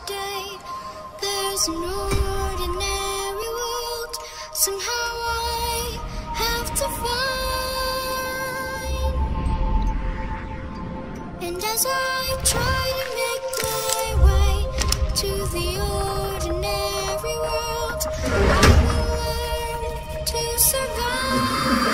day. There's no ordinary world. Somehow I have to find. And as I try to make my way to the ordinary world, I will learn to survive.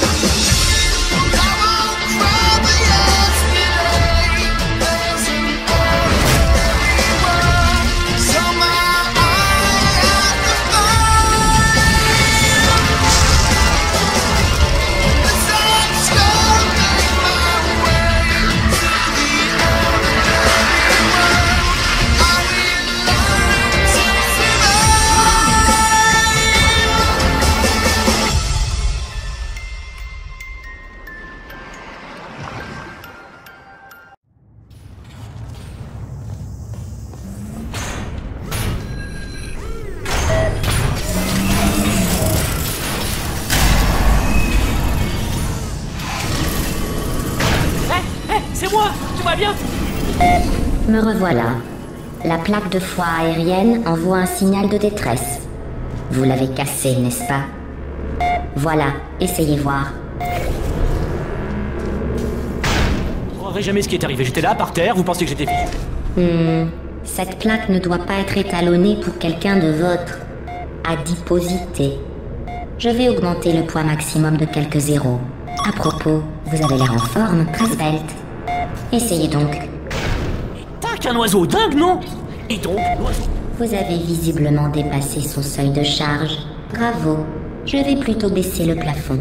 C'est moi! Tout va bien? Me revoilà. La plaque de foi aérienne envoie un signal de détresse. Vous l'avez cassé, n'est-ce pas? Voilà, essayez voir. Je croirais jamais ce qui est arrivé. J'étais là, par terre, vous pensez que j'étais fichu? Cette plaque ne doit pas être étalonnée pour quelqu'un de votre adiposité. Je vais augmenter le poids maximum de quelques zéros. À propos, vous avez l'air en forme, très svelte. Essayez donc. T'as qu'un oiseau dingue, non? Et donc, l'oiseau... Vous avez visiblement dépassé son seuil de charge. Bravo. Je vais plutôt baisser le plafond.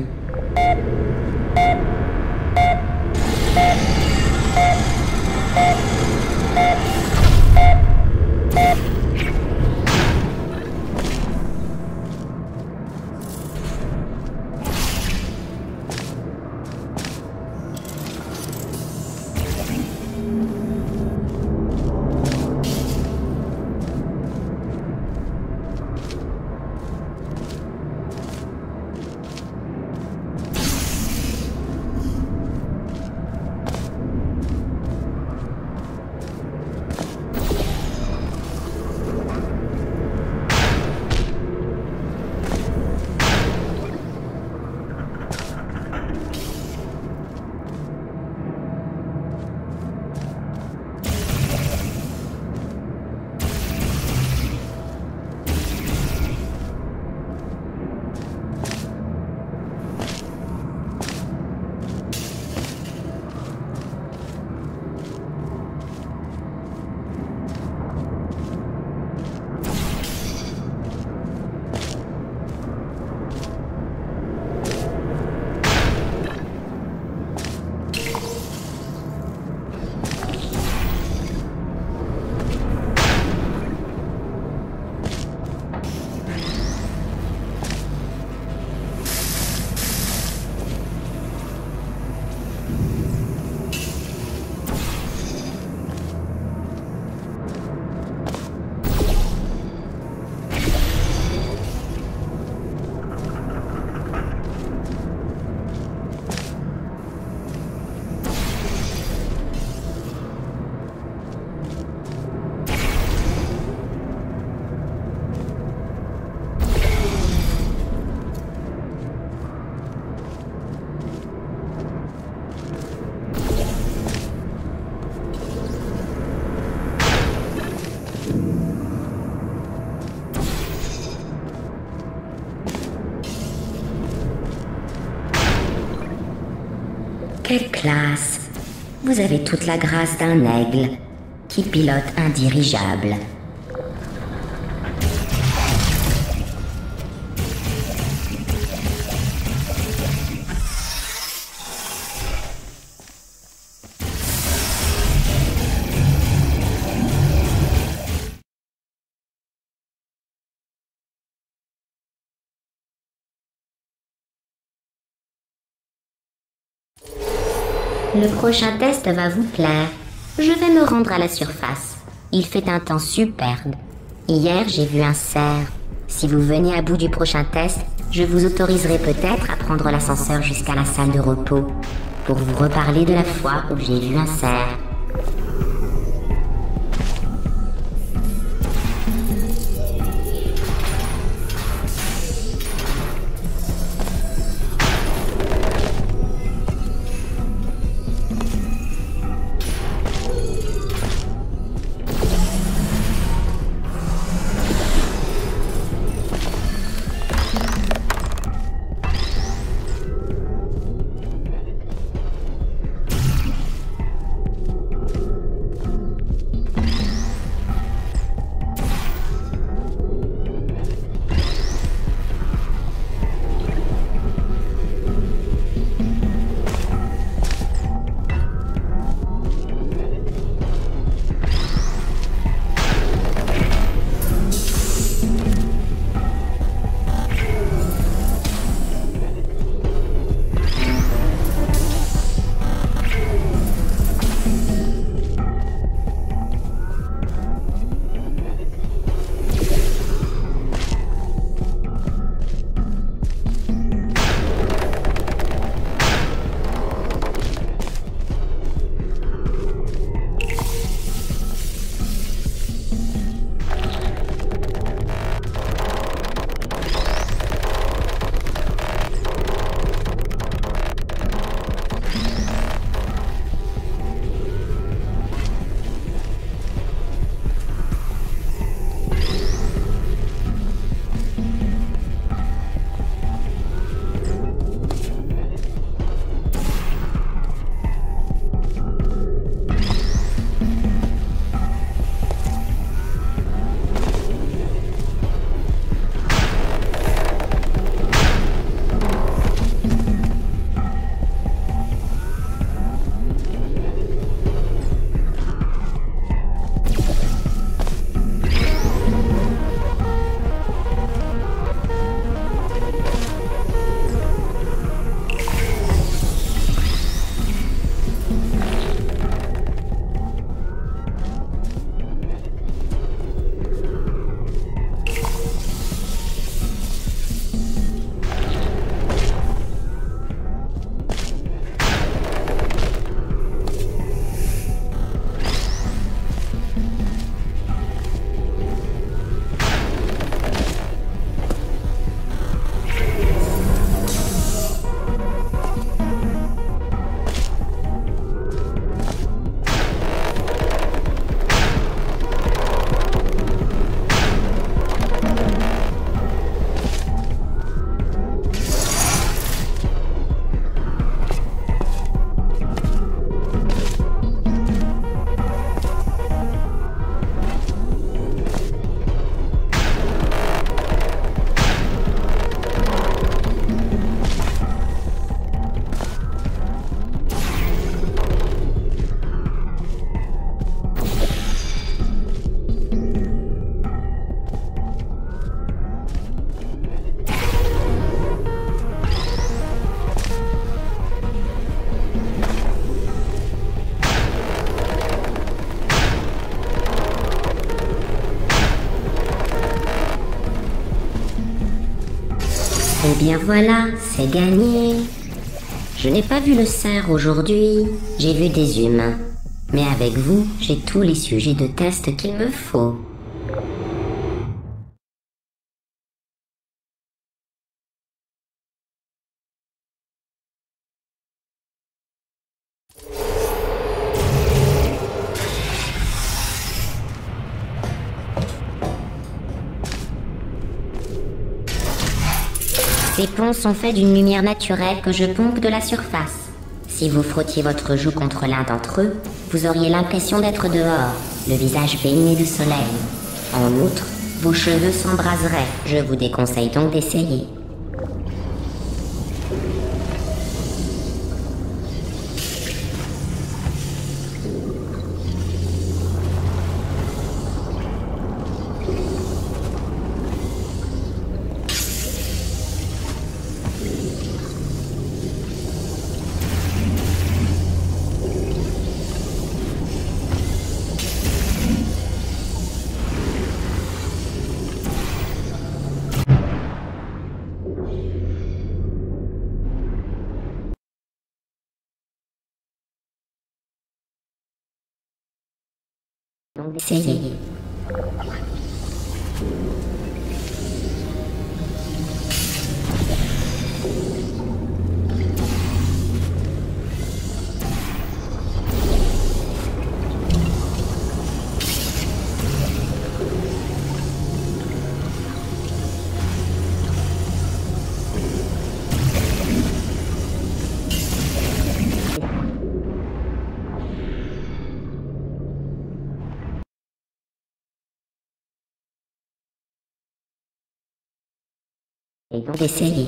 Quelle classe! Vous avez toute la grâce d'un aigle qui pilote un dirigeable. Le prochain test va vous plaire. Je vais me rendre à la surface. Il fait un temps superbe. Hier, j'ai vu un cerf. Si vous venez à bout du prochain test, je vous autoriserai peut-être à prendre l'ascenseur jusqu'à la salle de repos pour vous reparler de la fois où j'ai vu un cerf. bien voilà, c'est gagné. Je n'ai pas vu le cerf aujourd'hui, j'ai vu des humains. Mais avec vous, j'ai tous les sujets de test qu'il me faut. Ces ponts sont faits d'une lumière naturelle que je pompe de la surface. Si vous frottiez votre joue contre l'un d'entre eux, vous auriez l'impression d'être dehors, le visage baigné de soleil. En outre, vos cheveux s'embraseraient. Je vous déconseille donc d'essayer. Donc d'essayer. Et donc d'essayer.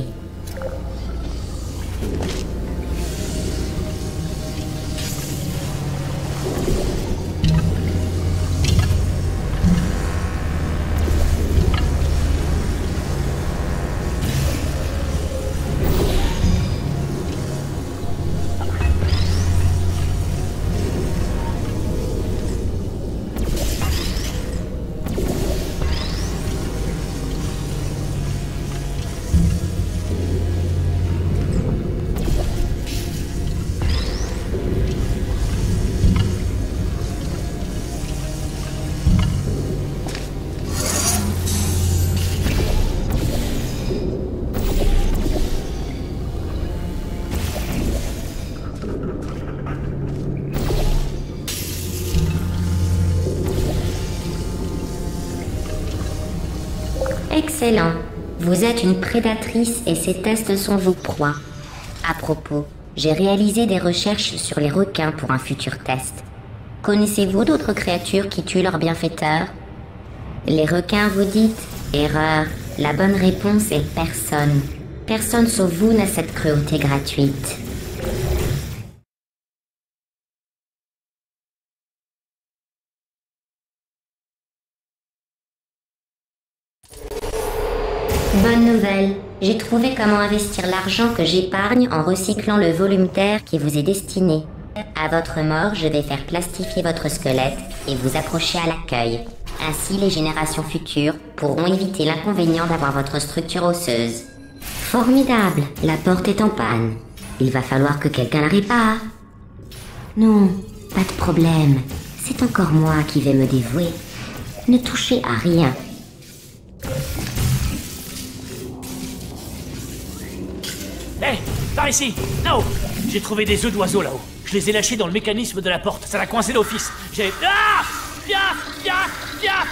Excellent. Vous êtes une prédatrice et ces tests sont vos proies. À propos, j'ai réalisé des recherches sur les requins pour un futur test. Connaissez-vous d'autres créatures qui tuent leurs bienfaiteurs? Les requins, vous dites? Erreur. La bonne réponse est personne. Personne sauf vous n'a cette cruauté gratuite. Bonne nouvelle, j'ai trouvé comment investir l'argent que j'épargne en recyclant le volume d'air qui vous est destiné. À votre mort, je vais faire plastifier votre squelette et vous accrocher à l'accueil. Ainsi, les générations futures pourront éviter l'inconvénient d'avoir votre structure osseuse. Formidable, la porte est en panne. Il va falloir que quelqu'un la répare. Non, pas de problème. C'est encore moi qui vais me dévouer. Ne touchez à rien. Hé, par ici! Non! J'ai trouvé des œufs d'oiseaux là-haut. Je les ai lâchés dans le mécanisme de la porte. Ça l'a coincé d'office. J'ai... Ah! Viens!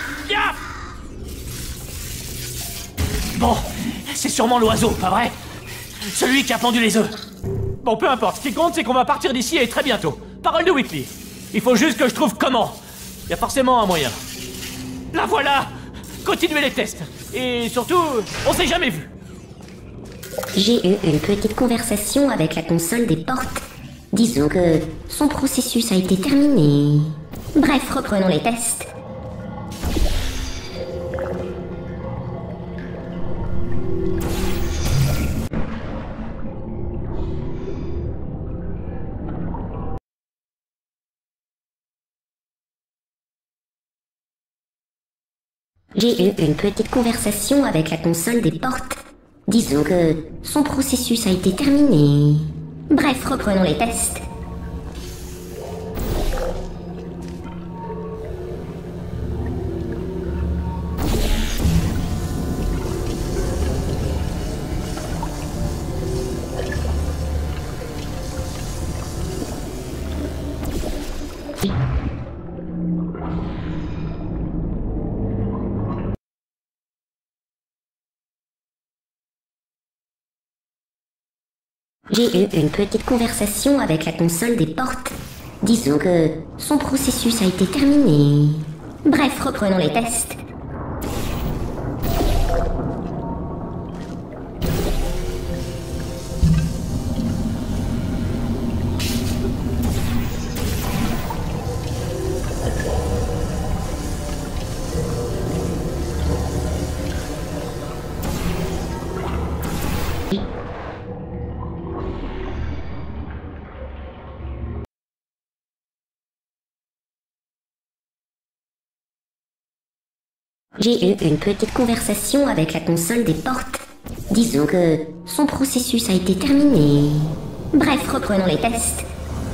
Bon, c'est sûrement l'oiseau, pas vrai? Celui qui a pendu les œufs. Bon, peu importe. Ce qui compte, c'est qu'on va partir d'ici et très bientôt. Parole de Whitley. Il faut juste que je trouve comment. Il y a forcément un moyen. La voilà! Continuez les tests. Et surtout, on s'est jamais vu. J'ai eu une petite conversation avec la console des portes. Disons que son processus a été terminé. Bref, reprenons les tests. J'ai eu une petite conversation avec la console des portes. Disons que son processus a été terminé. Bref, reprenons les tests. J'ai eu une petite conversation avec la console des portes. Disons que son processus a été terminé. Bref, reprenons les tests. J'ai eu une petite conversation avec la console des portes. Disons que son processus a été terminé. Bref, reprenons les tests.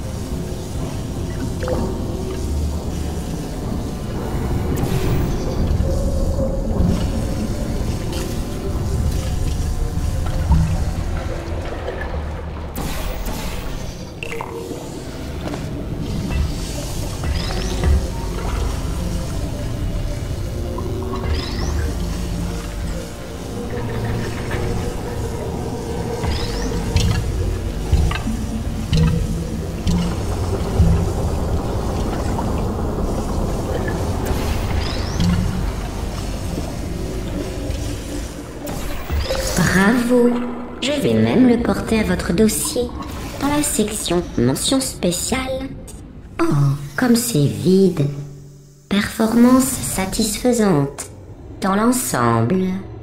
Bravo! Je vais même le porter à votre dossier, dans la section mention spéciale. Oh, comme c'est vide. Performance satisfaisante, dans l'ensemble.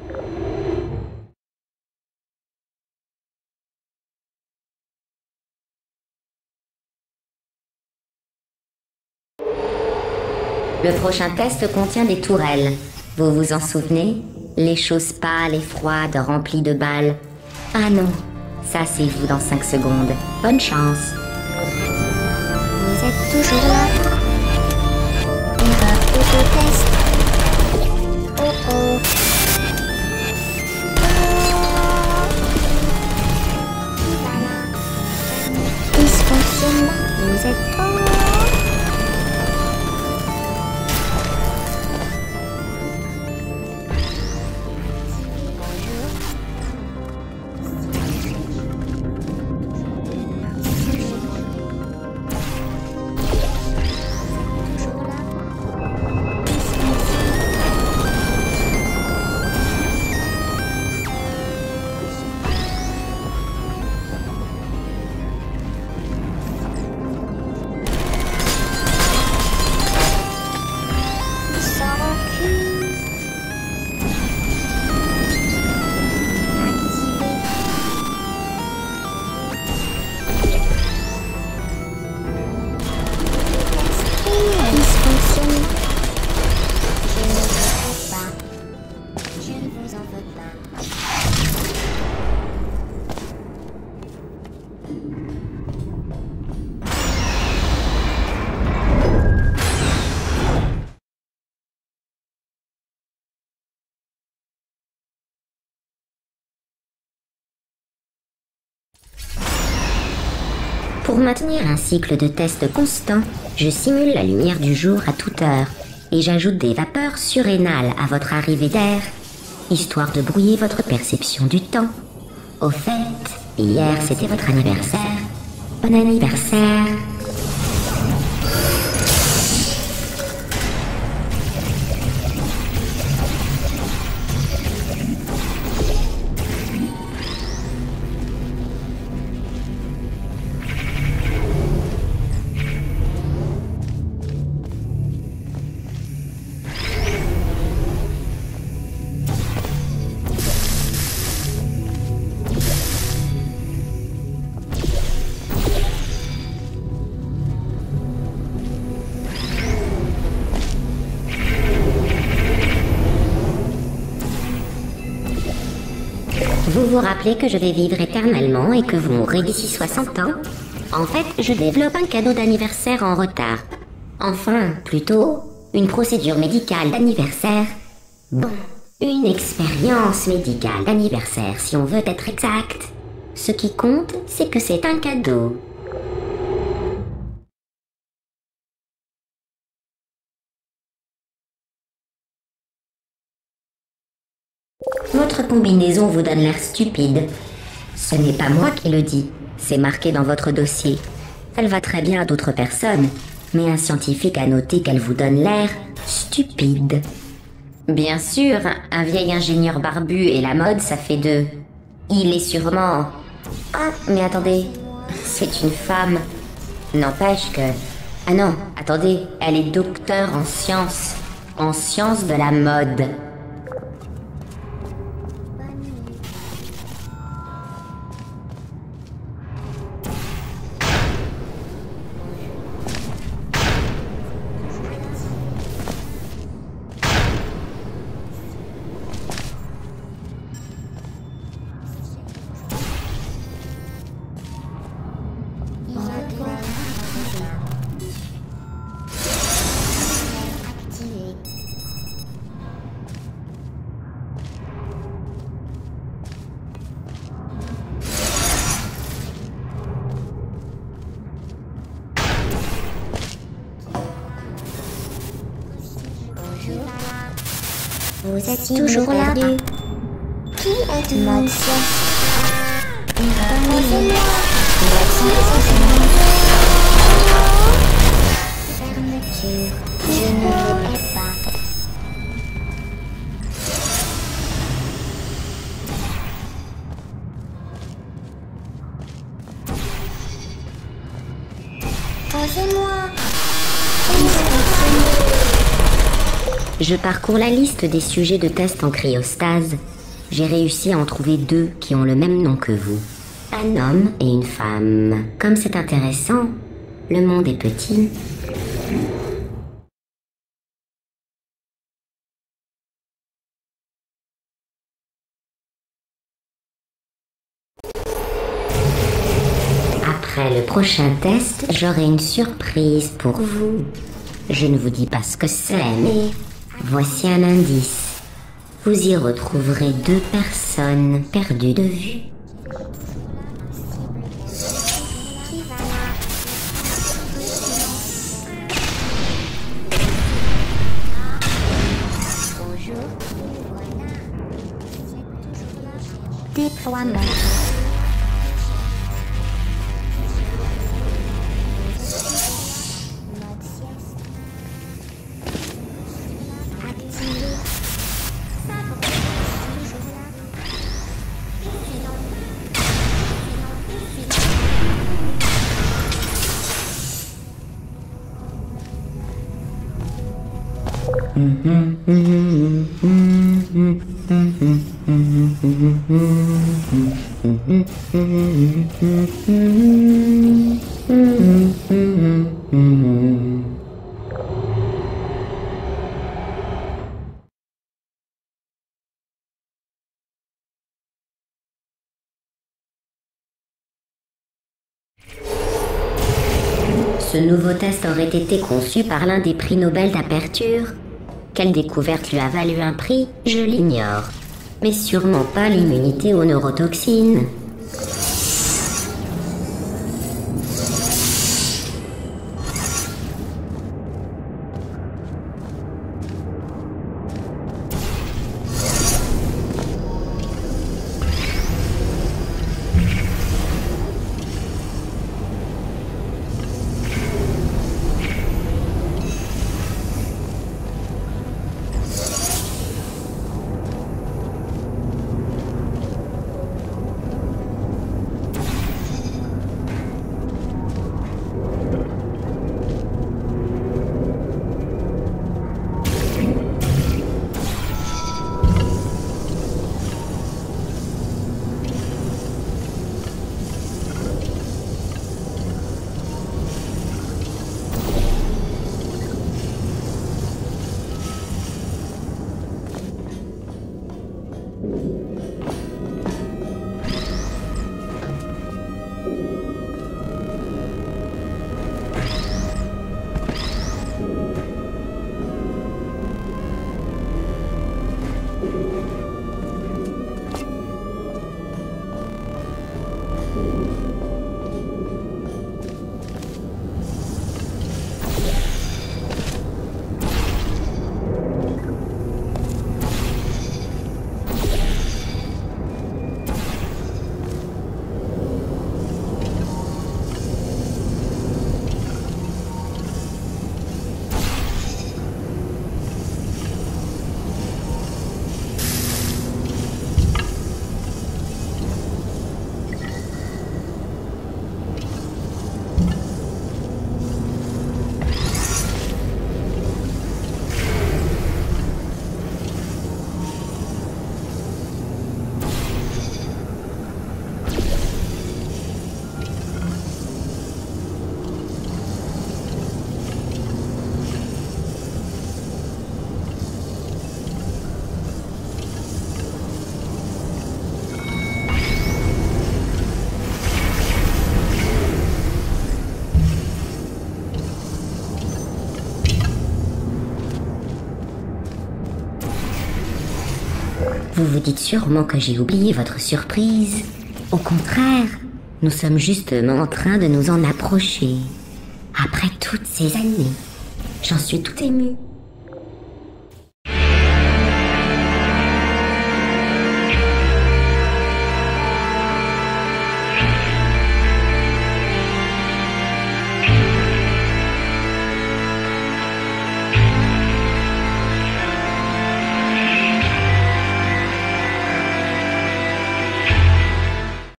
Le prochain test contient des tourelles. Vous vous en souvenez? Les choses pâles et froides remplies de balles. Ah non, ça c'est vous dans 5 secondes. Bonne chance. Vous êtes toujours là? Erreur d'autotest. Oh oh. Dysfonctionnement. Vous êtes trop loin. Pour maintenir un cycle de test constant, je simule la lumière du jour à toute heure et j'ajoute des vapeurs surrénales à votre arrivée d'air, histoire de brouiller votre perception du temps. Au fait, hier c'était votre anniversaire. Bon anniversaire! Vous vous rappelez que je vais vivre éternellement et que vous mourrez d'ici 60 ans? En fait, je développe un cadeau d'anniversaire en retard. Enfin, plutôt, une procédure médicale d'anniversaire. Bon, une expérience médicale d'anniversaire, si on veut être exact. Ce qui compte, c'est que c'est un cadeau. Votre combinaison vous donne l'air stupide. Ce n'est pas moi qui le dis, c'est marqué dans votre dossier. Elle va très bien à d'autres personnes, mais un scientifique a noté qu'elle vous donne l'air stupide. Bien sûr, un vieil ingénieur barbu et la mode, ça fait deux. Il est sûrement... Ah, mais attendez, c'est une femme. N'empêche que... Ah non, attendez, elle est docteure en sciences de la mode. Vous êtes toujours là? Qui êtes-vous? Fermeture. Je ne voudrais pas. Posez-moi. Je parcours la liste des sujets de test en cryostase. J'ai réussi à en trouver 2 qui ont le même nom que vous. Un homme et une femme. Comme c'est intéressant, le monde est petit. Après le prochain test, j'aurai une surprise pour vous. Je ne vous dis pas ce que c'est, mais voici un indice. Vous y retrouverez 2 personnes perdues de vue. Déploiement. Ce nouveau test aurait été conçu par l'un des prix Nobel d'aperture. Quelle découverte lui a valu un prix, je l'ignore. Mais sûrement pas l'immunité aux neurotoxines. Vous vous dites sûrement que j'ai oublié votre surprise. Au contraire, nous sommes justement en train de nous en approcher. Après toutes ces années, j'en suis tout émue.